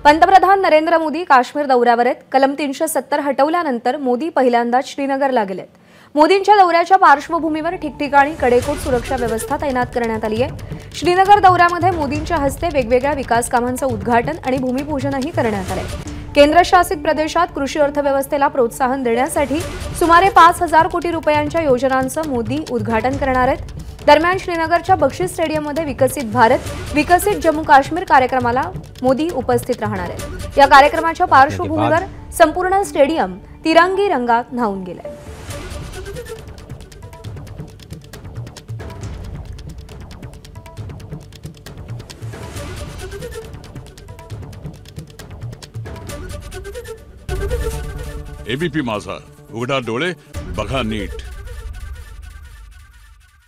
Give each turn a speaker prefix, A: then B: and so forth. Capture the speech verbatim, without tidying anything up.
A: पंतप्रधान नरेंद्र मोदी काश्मीर दौऱ्यावर आहेत। कलम तीनशे सत्तर हटवल्यानंतर मोदी पहिल्यांदाच श्रीनगरला गेलेत। मोदींच्या दौऱ्याच्या पार्श्वभूमीवर ठिकठिकाणी कडेकोट सुरक्षा व्यवस्था तैनात करण्यात आली आहे। श्रीनगर दौऱ्यामध्ये मोदींच्या हस्ते वेगवेगळ्या विकास कामांचं उद्घाटन आणि भूमिपूजनही करण्यात आले। केंद्रशासित प्रदेशात कृषी अर्थव्यवस्थेला प्रोत्साहन देण्यासाठी सुमारे पाच हजार कोटी रुपयांच्या योजनांचं मोदी उद्घाटन करणार आहेत। दरम्यान श्रीनगरच्या बक्षी स्टेडियममध्ये विकसित भारत विकसित जम्मू काश्मीर कार्यक्रमाला मोदी उपस्थित राहणार आहेत। या कार्यक्रमाच्या पार्श्वभूमीवर संपूर्ण स्टेडियम तिरंगी रंगात न्हाऊन गेले।
B: एबीपी माझा, उघडा डोळे बघा नीट।